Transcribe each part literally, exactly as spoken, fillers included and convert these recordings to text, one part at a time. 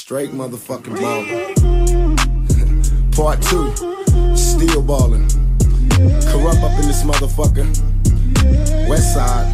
Straight motherfucking ballin'. Part two, still ballin'. Corrupt up in this motherfucker. West side.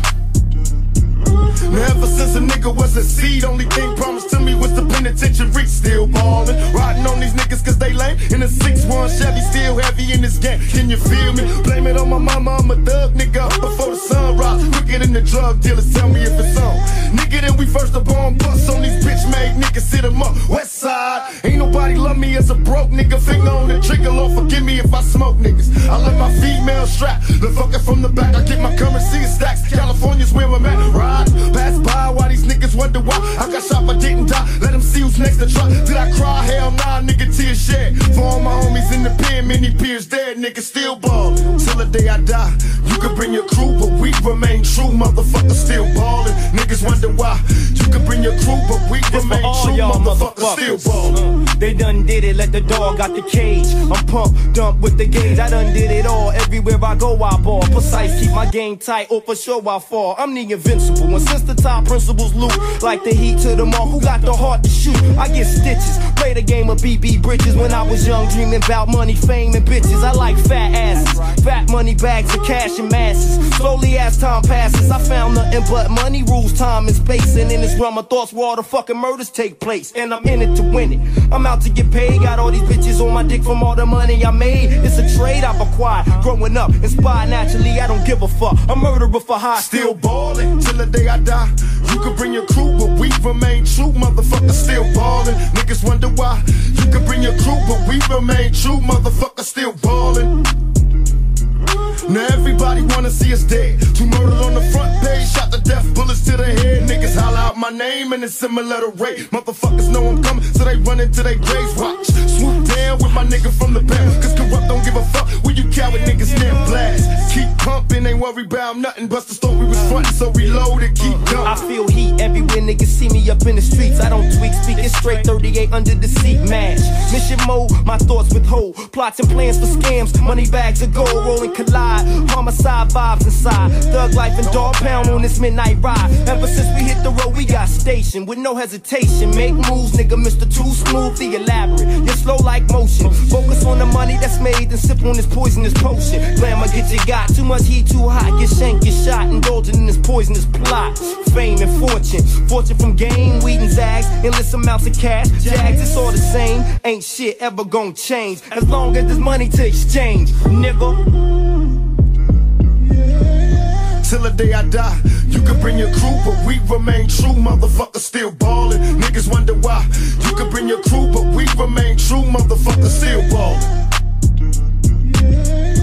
Now ever since a nigga was a seed, only thing promised to me was the penitentiary. Still ballin', riding on these niggas cause they lame. In a six one Chevy, still heavy in this game. Can you feel me? Blame it on my mama, I'm a thug nigga. Before the sun rise, quicker than the drug dealers. Tell me if it's on. Nigga, then we first the bomb bust on these bitch made niggas. Sit 'em up, west side. Ain't nobody love me as a broke nigga. Finger on the trigger, Lord forgive me if I smoke niggas. I let my female strap, the fucker from the back. I get my currency in stacks. California's where I'm at. Ride, pass by while these niggas wonder why I got shot but didn't die. Let them see who's next to try. Did I cry? Hell nah, nigga, tears shed. For all my homies in the pen, many peers dead. Niggas still ballin'. Till the day I die. You could bring your crew, but we remain true. Motherfuckers still ballin'. Niggas wonder why. You could bring your crew, but we This remain true. Motherfuckers still ballin'. Uh, they done did it, let the dog out the cage. I'm pumped, dumped with the gauge. I done did it all. Everywhere I go, I ball. Precise, keep my game tight, or for sure I fall. I'm the invincible. And since the top principles loot, like the heat to the mark, who got the heart to shoot? I get stitches, play the game of B B bridges. When I was young, dreaming about money, fame, and bitches. I like fat asses, fat money bags of cash and masses. Slowly as time passes, I found nothing but money rules, time and space. And in this realm of thoughts where all the fucking murders take place. And I'm in it to win it, I'm out to get paid. Got all these bitches on my dick from all the money I made. It's a trade I've acquired, growing up, inspired naturally. I don't give a fuck, I'm murderer for high. Still ballin' till the day I die. You could bring your crew, but we remain true. Motherfuckers still ballin'. Niggas wonder why. You could bring your crew, but we remain true. Motherfuckers still ballin'. Now everybody wanna see us dead. Two murdered on the front page, shot to death, bullets to the head. Niggas holler out my name and it's similar to rape. Motherfuckers know I'm coming, so they run into their graves. Watch, swoop down with my nigga from the back. Cause corrupt don't give a fuck when you coward niggas near blast. Keep pumping, ain't worry about nothing. Bust the story was frontin', so reload and keep going. I feel heat everywhere niggas see me up in the streets. I don't tweak, speaking straight, thirty-eight under the seat, mash. Mission mode, my thoughts withhold. Plots and plans for scams, money bags of gold, rolling collide. Homicide vibes inside, thug life and dog pound on this midnight ride. Ever since we hit the road, we got stationed with no hesitation. Make moves, nigga, Mister Too Smooth, the elaborate. You're slow like motion. Focus on the money that's made and sip on this poisonous potion. Glamour get you got, too much heat, too hot. Get shanked, get shot, indulging in this poisonous plot. Fame and fortune, fortune from game, weed and zags, endless amounts of cash. Jags, it's all the same, ain't shit ever gonna change as long as there's money to exchange, nigga. Till the day I die, you could bring your crew, but we remain true. Motherfuckers still ballin'. Niggas wonder why. You could bring your crew, but we remain true. Motherfuckers still ballin'.